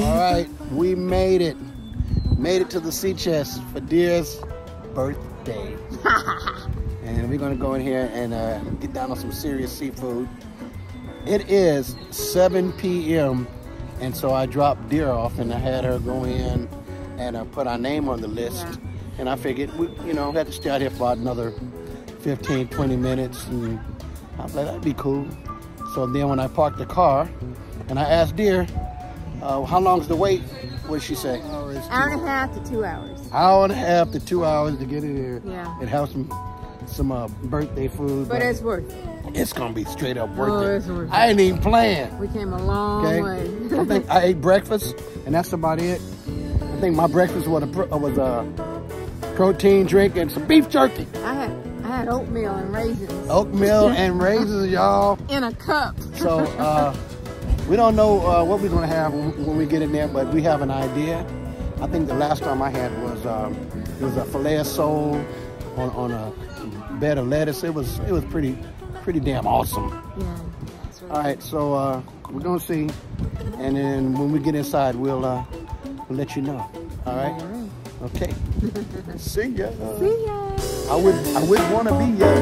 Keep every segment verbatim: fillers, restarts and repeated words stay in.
All right, we made it. Made it to the sea chest for Dear's birthday. And we're gonna go in here and uh, get down on some serious seafood. It is seven P M and so I dropped Dear off and I had her go in and uh, put our name on the list. Yeah. And I figured, we, you know, had to stay out here for another fifteen, twenty minutes. And I was like, that'd be cool. So then when I parked the car and I asked Dear, uh, how long's the wait? What did she say? Oh, it's hour and a half to two hours. Hour and a half to two hours to get in here. Yeah. And have some some uh, birthday food. But, but it's worth it. It's gonna be straight up worth oh, it. It's worth I it. ain't even playing. We came a long okay? way. I think I ate breakfast, and that's about it. I think my breakfast was a was a protein drink and some beef jerky. I had I had oatmeal and raisins. Oatmeal and raisins, y'all. In a cup. So uh, we don't know uh, what we're gonna have when, when we get in there, but we have an idea. I think the last time I had was um, it was a filet of sole on, on a bed of lettuce. It was it was pretty pretty damn awesome. Yeah. That's really All right, so uh, we're gonna see, and then when we get inside, we'll uh, we'll let you know. All right. All right. Okay. See ya. See ya. I would I would want to be ya.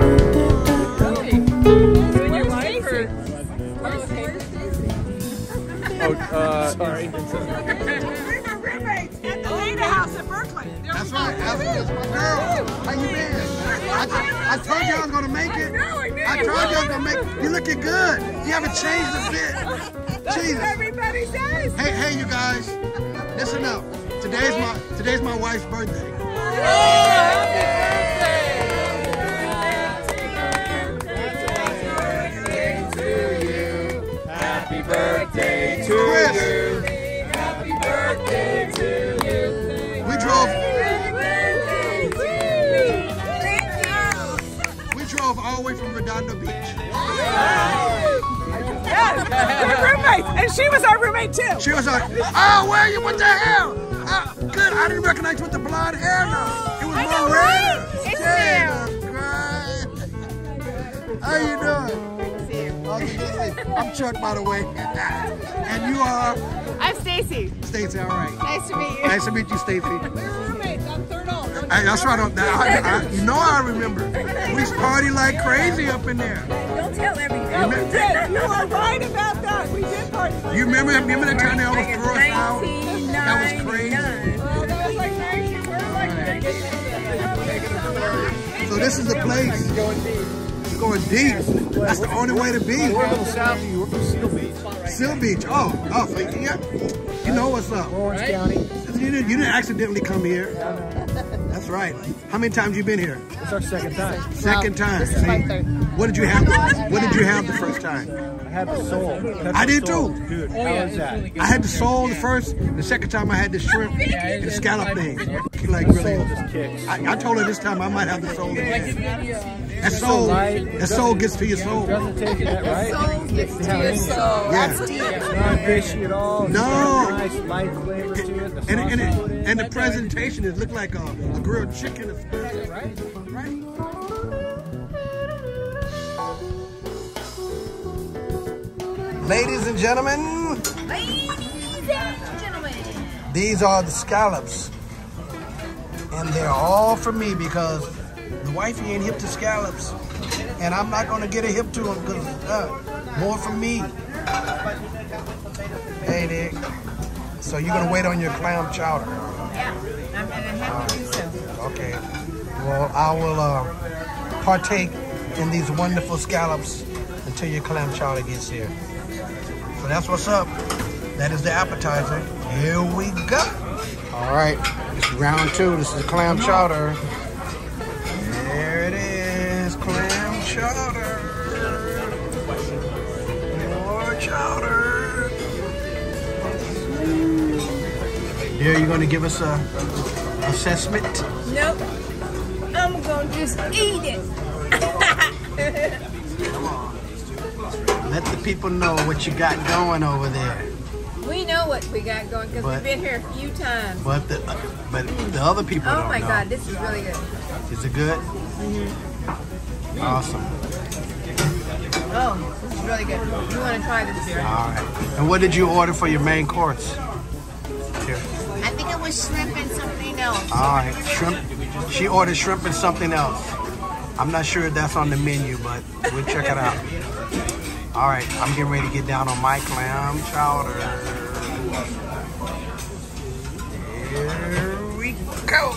You and your wife or? Oh, uh, sorry. We're my roommates at the Lena House in Berkeley. That's right. That's, that's my girl. How you been? I, I told you I was gonna make it. I told you I was gonna make it. You looking good. You haven't changed a bit. That's Jesus. what everybody says. Hey, hey, you guys. Listen up. Today's my today's my wife's birthday. Happy birthday to Chris. you. Happy birthday to you. We drove. Thank you. We drove all the way from Redondo Beach. Yes, we're roommates, and she was our roommate too. She was like, "Oh, where are you? What the hell? Uh, good. I didn't recognize you with the blonde hair. No, it was I know, Morena. right? It's Jesus Christ. How you doing? Okay, I'm Chuck, by the way, and you are I'm Stacy. Stacy. All right. Nice to meet you. Nice to meet you, Stacy. We're roommates on Third Oak. Hey, that's right. On that, I, I, you know I remember. We party like crazy up in there. Don't tell everything. No, we did. You are right about that. We did party. Like You remember? Remember that time they almost threw us out? nineteen That was crazy. Oh, that was like nineteen. We're like nineteen. So this is the place. Going deep. It's going deep. That's the only way to be. We're a little south of you. We're from Seal Beach. Seal Beach. Oh, oh, so you, yeah. You know what's up. Orange County. You didn't, you didn't accidentally come here. That's right. How many times you been here? It's our second time. Second time. This is my See? third. What did you have? The, what did you have the first time? I had the soul. I did too. Dude, how was that? I had the sole the first. The second time I had the shrimp and the scallop thing. Like The really. soul just kicks. I, I told her this time I might have the soul again. That so soul, light. that soul gets to your soul. Doesn't take it, right? Soul gets to your soul. Yeah. That's deep. It's not fishy at all. No. It's got a nice light flavor to it. The And, and, sauce it, and the presentation is look like a, a grilled chicken. right? Right? Ladies and gentlemen, Ladies and gentlemen. these are the scallops. And they're all for me because the wifey ain't hip to scallops. And I'm not going to get a hip to them because uh, more for me. Hey, Nick. So you're going to wait on your clam chowder? Yeah, I'm gonna have to do so. Okay. Well, I will uh, partake in these wonderful scallops until your clam chowder gets here. So that's what's up. That is the appetizer. Here we go. All right. This is round two. This is clam chowder. There it is. Clam chowder. More chowder. There, you're going to give us a assessment? Nope. I'm gonna just eat it. Come on. Let the people know what you got going over there. We know what we got going because But- we've been here a few times. But the uh, but the other people Oh don't my know. God, this is really good. Is it good? Awesome. Oh, this is really good. You want to try this here? All right. And what did you order for your main course? Here. I think it was shrimp and something else. All right, shrimp. She ordered shrimp and something else. I'm not sure if that's on the menu, but we'll check it out. All right, I'm getting ready to get down on my clam chowder. Here we go.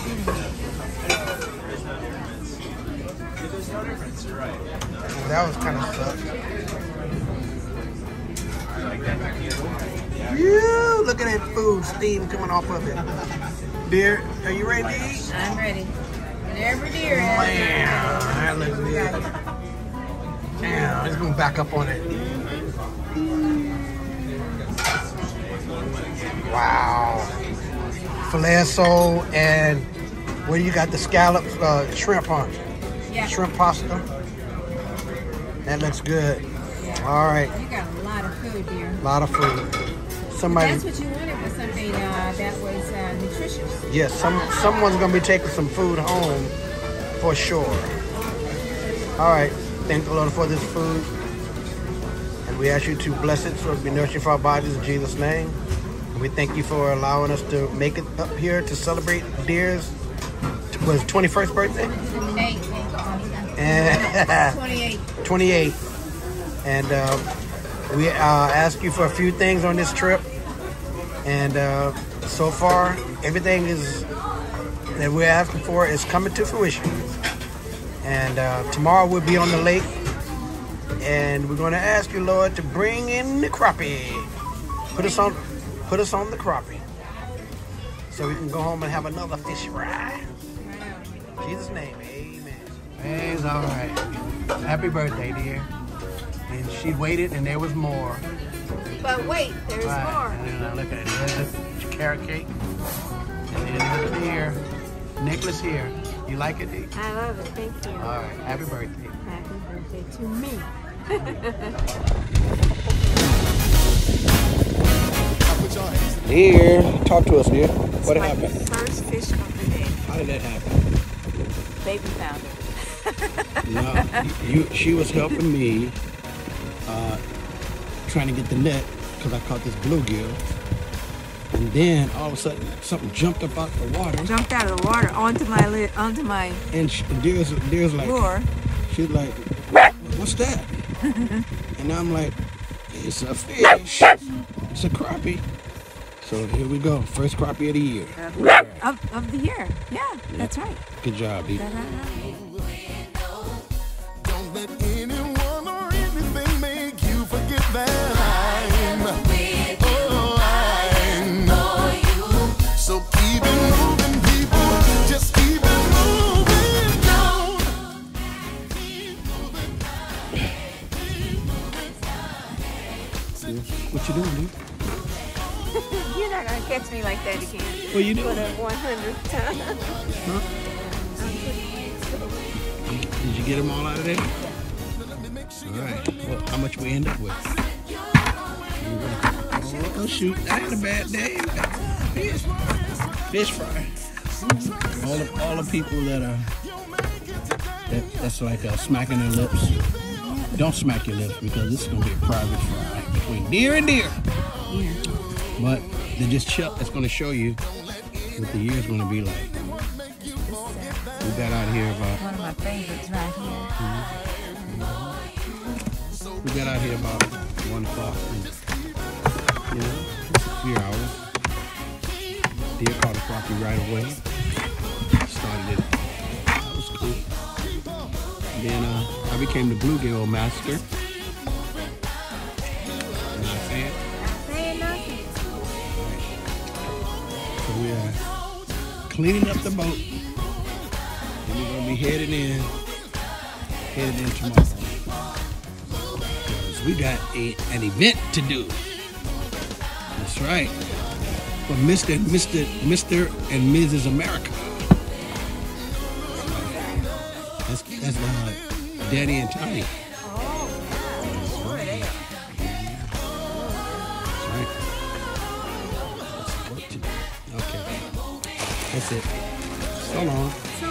That was kind of sucked. Yeah, look at that food steam coming off of it. Dear, are you ready to eat? I'm ready. Whenever deer is. Wow, that looks good. Damn, let's go back up on it. Wow. Filet sole and where you got the scallops, uh, shrimp, huh? Yeah. Shrimp pasta. That looks good. All right, You got a lot of food, dear. a lot of food. Somebody, That's what you wanted, was something uh, that was uh, nutritious. yes, some someone's gonna be taking some food home for sure. All right, thank the Lord for this food, and we ask you to bless it so it be nourishing for our bodies in Jesus' name. And we thank you for allowing us to make it up here to celebrate Deer's was twenty-first birthday Eight. and twenty-eight. twenty-eight, and uh, we uh, ask you for a few things on this trip. And uh, so far, everything is that we're asking for is coming to fruition. And uh, tomorrow we'll be on the lake, and we're going to ask you, Lord, to bring in the crappie. Put us on, put us on the crappie, so we can go home and have another fish fry. In Jesus' name, amen. It's all right. Happy birthday, dear. And she waited, and there was more. But wait, there's Right, more. and then I look at it. There's the carrot cake. And then look here. Necklace here. You like it, D? I love it. Thank you. All right. Happy birthday. Happy birthday to me. Dear, talk to us, dear. What My happened? first fish of the day. How did that happen? Baby found it. No, you. She was helping me, uh, trying to get the net because I caught this bluegill, and then all of a sudden something jumped up out the water, Jumped out of the water onto my lid, onto my and she, Dear's, Dear's like, lure. she's like, "What's that?" And I'm like, "It's a fish. It's a crappie." So here we go. First crappie of the year. Of, of the year. Yeah, that's right. Good job, D. Don't let anyone or anything make you forget that I'm, oh, I'm. So keep it moving, people. Just keep it moving. Don't keep moving. What you doing, dude? You're not going to catch me like that again. What you For doing? the one hundredth time. Did you get them all out of there? All right. Well, how much we end up with? Oh, oh shoot! That ain't a bad day. Fish, fish fry. All the all the people that are that, that's like uh, smacking their lips. Don't smack your lips because this is gonna be a private fry between deer and deer. Yeah. But they just chill. It's gonna show you what the year's gonna be like. We got out here about. One of my favorites right here. We got out here about one o'clock. And, you know, it's a few hours. Deer caught a crappie right away. Started it. That was cool. And then uh, I became the bluegill master. You know what I'm saying? Saying nothing. So we are cleaning up the boat. And we're gonna be headed in, headed in tomorrow. Because we got a, an event to do. That's right. For Mister Mister Mister and Missus America. That's that's uh, Daddy and Tiny. That's right. That's work to do. Okay. That's it. So long. So